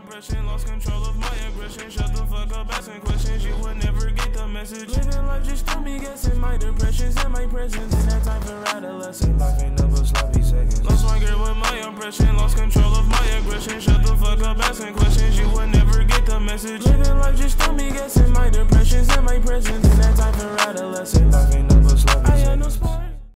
oppression, lost control of my aggression. Shut the fuck up, asking questions, you would never get the message. Living life just threw me guessing my depressions and my presence. In that time for adolescence, life ain't nothing but sloppy seconds. Lost my grip with my oppression, lost control of my aggression. Shut the fuck up, asking questions, you would never get the message. Living life just threw me guessing my depressions and my presence. In that time for adolescence, life ain't nothing but sloppy seconds. I had no sport.